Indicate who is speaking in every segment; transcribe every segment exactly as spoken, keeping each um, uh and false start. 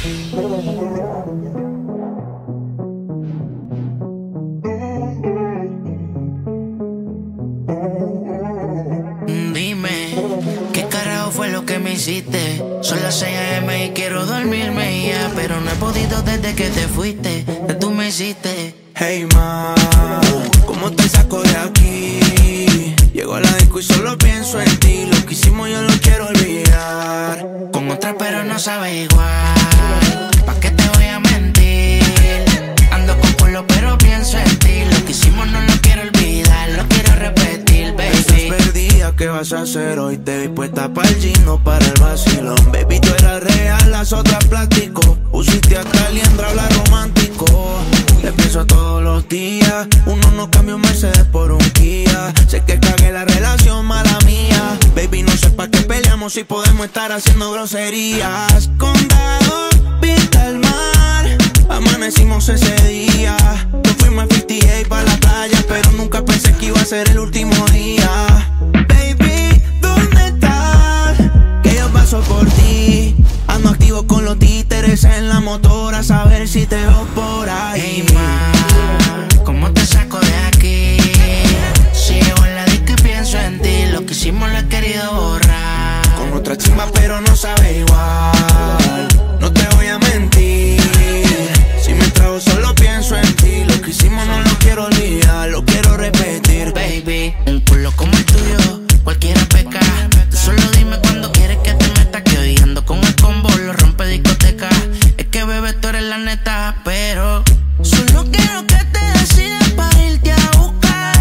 Speaker 1: hiciste. Son las seis a eme y quiero dormirme ya, pero no he podido desde que te fuiste, que tú me hiciste.
Speaker 2: Hey ma, ¿cómo te saco de aquí? Llego a la disco y solo pienso en ti. Lo que hicimos yo lo quiero olvidar.
Speaker 1: Con otra pero no sabe igual. ¿Pa' qué te voy a mentir? Ando con culo pero pienso en ti. Lo que hicimos no lo quiero olvidar, lo quiero repetir, baby.
Speaker 2: Estás perdida, ¿qué vas a hacer hoy? Te vi puesta para el gym, no para el vacilón. Baby, tú eras real, las otras plástico. Usiste hasta liendra, habla romántico. Te pienso todos los días. Uno no cambia un Mercedes por un Kia. Sé que cagué la relación, mala mía. Baby, no sé pa' qué peleamos si podemos estar haciendo groserías. Condado, vista al mar, amanecimos ese día. Nos fuimos a cincuenta y ocho pa' la playa, pero nunca pensé que iba a ser el último día. Baby, ¿dónde estás? Que yo paso por ti. Ando activo con los títeres en la motora, a saber si te veo por ahí.
Speaker 1: Hey ma, ¿cómo te saco de aquí? Si llego en la disco y pienso en ti. Lo que hicimos lo he querido borrar.
Speaker 2: Con otra chimba pero no sabe igual. No te voy a mentir, si me trago solo pienso en ti. Lo que hicimos no lo quiero olvidar, lo quiero repetir.
Speaker 1: Baby, un culo como el tuyo, cualquiera peca. Tú solo dime cuando quieres que te meta, que hoy ando con el combo, lo rompe discoteca. Es que bebé tú eres la neta, pero solo quiero que te decidas para irte a buscar.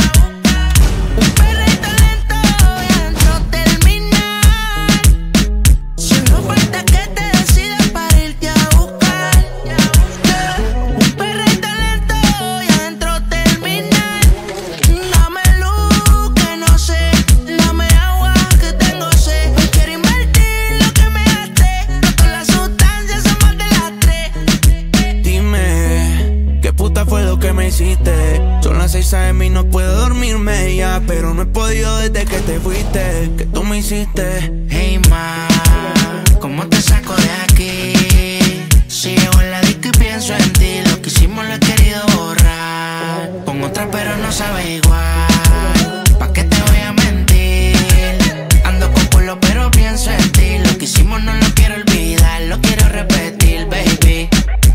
Speaker 1: Un perrito lento y adentro terminar. Solo falta que te decidas para irte a buscar. Un perrito lento y adentro terminar. Dame luz que no sé, dame agua que tengo sed. Hoy quiero invertir lo que me gasté, no todas las sustancias son más de las tres.
Speaker 2: Dime, ¿qué puta fue lo que me hiciste? Son las seis a eme y no puedo dormirme ya, pero no he podido desde que te fuiste, que tú me hiciste.
Speaker 1: Hey ma, ¿cómo te saco de aquí? Si llego en la disco y pienso en ti. Lo que hicimos lo he querido borrar. Con otra pero no sabe igual. ¿Pa' qué te voy a mentir? Ando con culo pero pienso en ti. Lo que hicimos no lo quiero olvidar, lo quiero repetir, baby.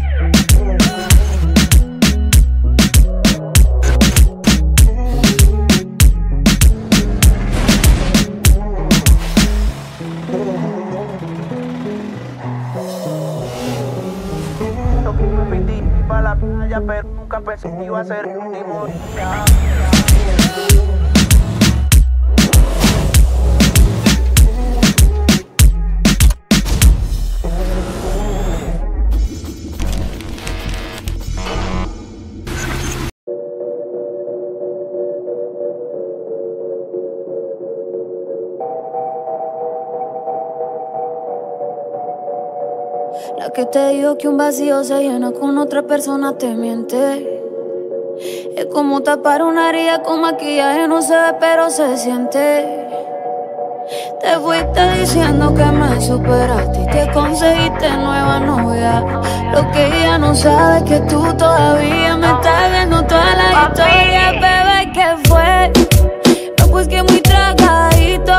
Speaker 2: Pa' la playa, pero nunca pensé que iba a ser el último día.
Speaker 3: La que te dijo que un vacío se llena con otra persona te miente. Es como tapar una herida con maquillaje, no se ve pero se siente. Te fuiste diciendo que me superaste y te conseguiste nueva novia. Lo que ella no sabe es que tú todavía me estás viendo toda la historia. Bebé, ¿qué fue? No, pues que muy tragadito.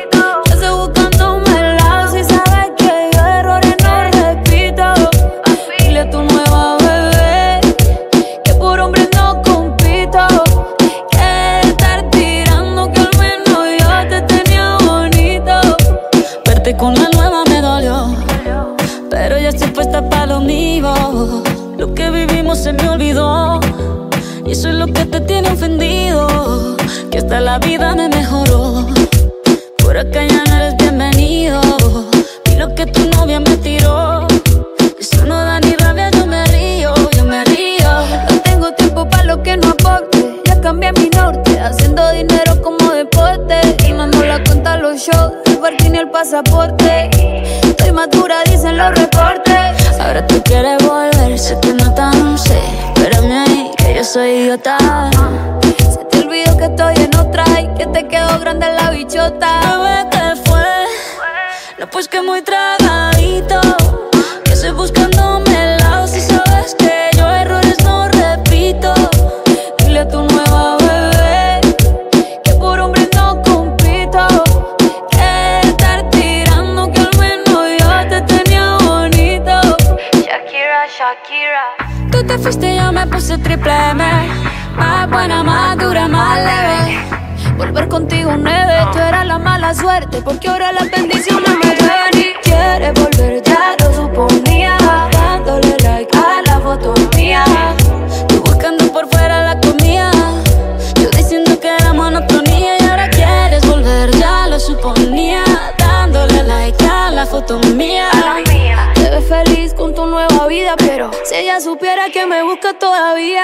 Speaker 3: Tu nueva bebé, que por hombre no compito. Que estar tirando, que al menos yo te tenía bonito. Verte con la nueva me dolió, pero ya estoy puesta para lo mío. Lo que vivimos se me olvidó, y eso es lo que te tiene ofendido. Que hasta la vida me mejoró, por acá ya no eres bienvenido. Y lo que tu novia me tiró, eso no da ni rabia, yo me río, yo me río. No tengo tiempo para lo que no aporte. Ya cambié mi norte, haciendo dinero como deporte. Y mando la cuenta a los shows, el parking y el pasaporte. Estoy madura, dicen los reportes. Ahora tú quieres volver, sé que no tan sé. Espérame ahí, que yo soy idiota. Se te olvidó que estoy en otra y que te quedó grande la bichota. Bebé, ¿qué fue? No, pues que muy tragadito. haces buscándome el lado si sabes que yo errores no repito? Dile a tu nueva bebé que por hombre no compito, que estar tirando que al menos yo te tenía bonito. Shakira, Shakira. Tú te fuiste y yo me puse triple M, más buena, más dura, más leve. Volver contigo nueve, tú eras la mala suerte, porque ahora las bendiciones me ven. Y quieres volver, ya lo suponía, dándole like a la foto mía. Tú buscando por fuera la comida, yo diciendo que era monotonía. Y ahora quieres volver, ya lo suponía, dándole like a la foto mía. Te ves feliz con tu nueva vida, pero si ella supiera que me busca todavía.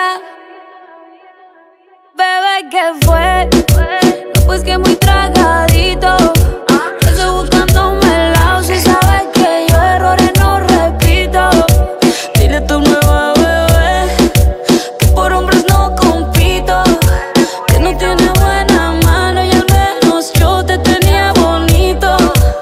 Speaker 3: Bebé, ¿qué fue? No, pues que muy tragadito. Yo estoy buscándome el lado si sabes que yo errores no repito. Dile a tu nueva bebé que por hombres no compito, que no tiene buena mano y al menos yo te tenía bonito.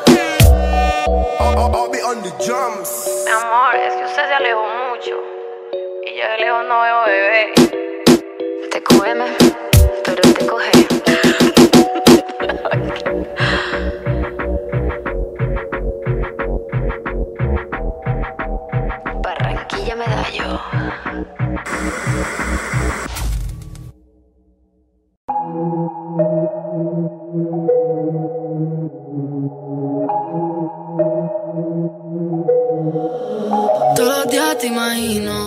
Speaker 4: Mi amor, es que usted se alejó mucho y yo de lejos no veo bebé. Te come, pero te coge. Barranquilla Medallo.
Speaker 5: Todos los días te imagino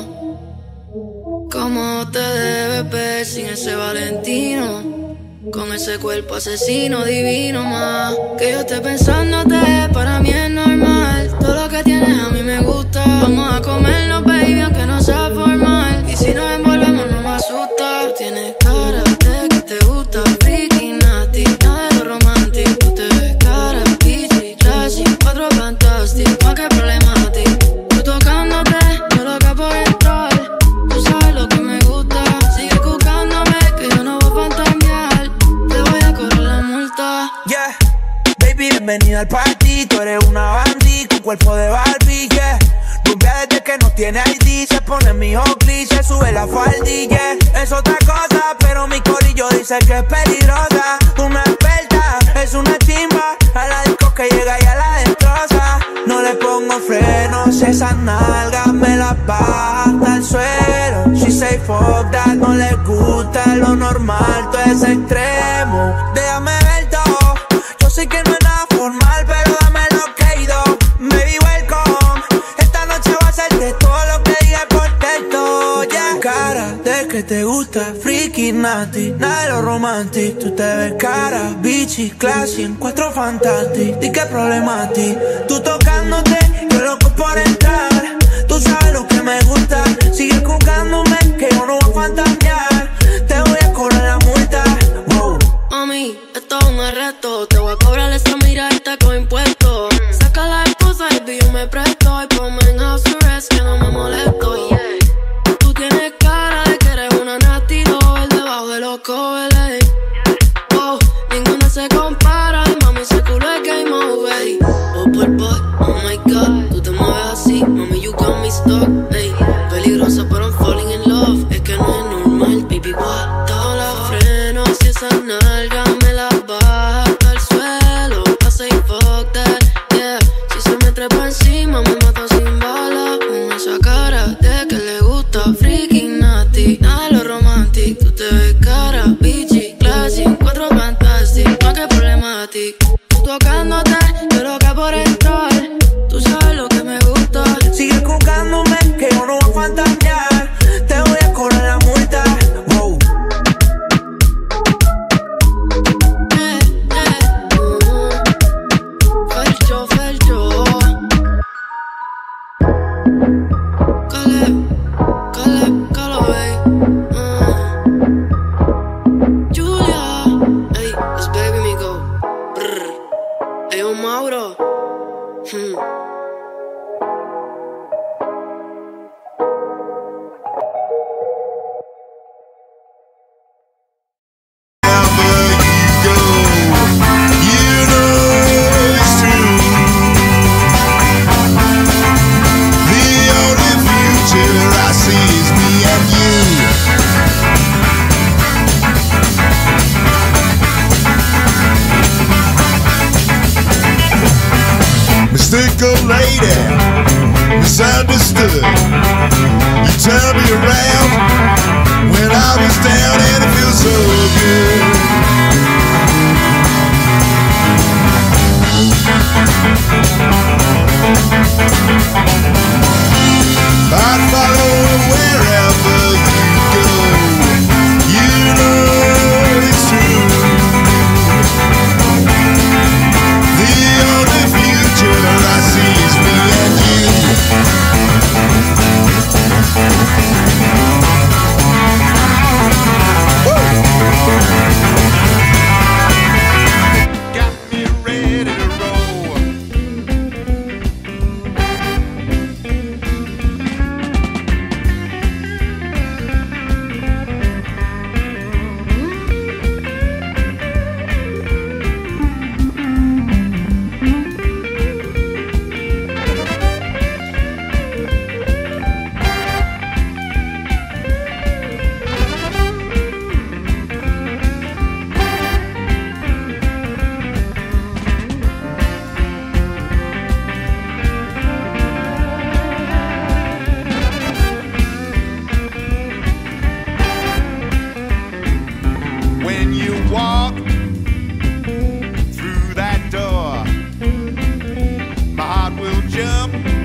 Speaker 5: cómo te debes ver sin ese Valentino, con ese cuerpo asesino divino más. Que yo esté pensándote, para mí es normal. Todo lo que tienes a mí me gusta. Vamos a comernos, baby, aunque no sea formal. Y si nos envolvemos no me asusta. Tú tienes cara de que te gusta, freaky, nasty, nada de lo romántico. Tú te ves cara, bitchy, classy, cuatro fantastic, más que problemático. Tú tocándote, yo loca por entrar. Tú sabes lo que me gusta, sigue buscándome que yo no voy a fantasear. Te voy a correr la multa.
Speaker 2: Yeah, baby, bienvenida al party. Tú eres una bandí con cuerpo de Barbie, yeah. Rumbia desde que no tiene I D, se pone mi Oakley, se sube la faldilla. Es otra cosa, pero mi corillo dice que es peligrosa. Una experta, es una chimba, a la disco que llega y a la destroza. No le pongo frenos, esas nalgas me las baja hasta el suelo. She say fuck that, no le gusta lo normal, todo es extremo. Déjame ver todo, yo sé que no es nada formal, pero dame lo que he ido. Baby, welcome, esta noche va a ser de todo lo que diga por texto, yeah. Cara de que te gusta, freaky, nasty, nada de lo romántico. Tú te ves cara, bitchy, classy, encuentro fantástico. Di que problema a ti, tú tocándote, yo loco por entrar. Tú sabes lo que me gusta, sigue buscándome que yo no voy a fantasear. Te voy a cobrar la multa, wow.
Speaker 5: Mami, esto es un arresto, te voy a cobrar esa mirada con impuestos. Saca la excusa y yo me presto y ponme en house arrest que no me molesto. Tú tienes cara de que eres una nasty doll debajo de los covers. Oh, ninguna se compara y mami ese culo es game over. Oh, por boy.
Speaker 6: typical lady, misunderstood. You turn me around when I was down and it feels so good. I'd follow wherever you go. You know it's true. The only future I see is me and you. Got me ready to roll. When you walk through that door, my heart will jump